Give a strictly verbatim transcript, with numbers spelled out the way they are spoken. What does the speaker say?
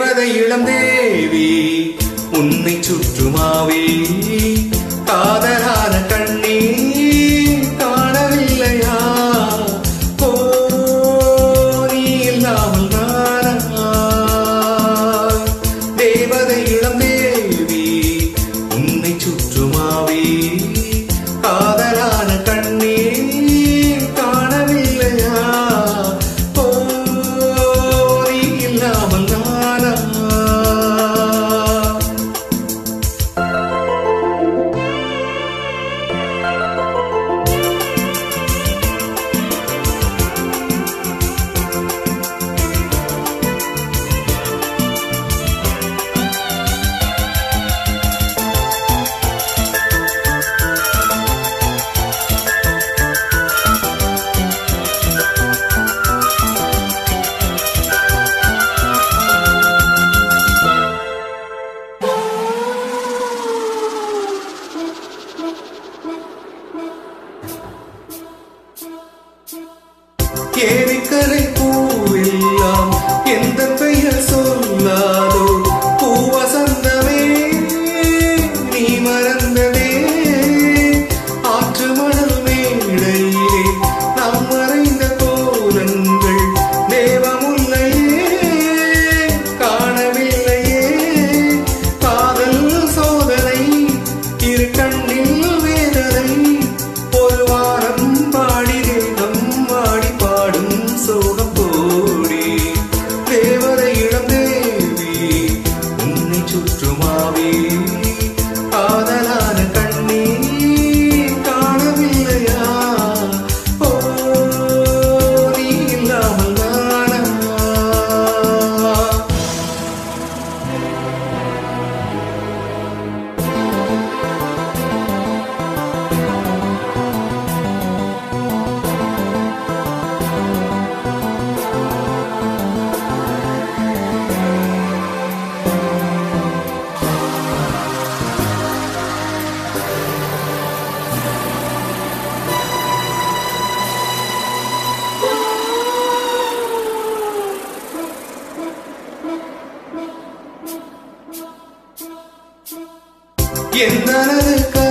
தேவதை இளம் தேவி உன்னை சுற்றுமாவே காதலான கண்ணீர் காணவில்லையா ஓ நீ இல்லாமல் நானா தேவதை இளம் தேவி உன்னை சுற்றுமாவே காதலான கண்ணீர் காணவில்லையா ஓ நீ இல்லாமல் நானா ஏரிக்கரை பூவெல்லாம் எந்த பெயர் சொல்லாதோ பூவசந்தமே நீ மறந்ததே ஆற்று மணல் மேடையிலே நாம் மறைந்த கோலங்கள் தேவமுல்லையே காணவில்லையே காதல் சோதனை இரு கண்ணில் வேதனை ஒரு வாரம் பாடி தேகம் வாடி பாடும் சோகம் போடி தேவதை இளம் தேவி உன்னை சுற்றுமாவே காதலான கண்ணீர் காணவில்லையா ஓ நீ இல்லாமல் நானா என்னது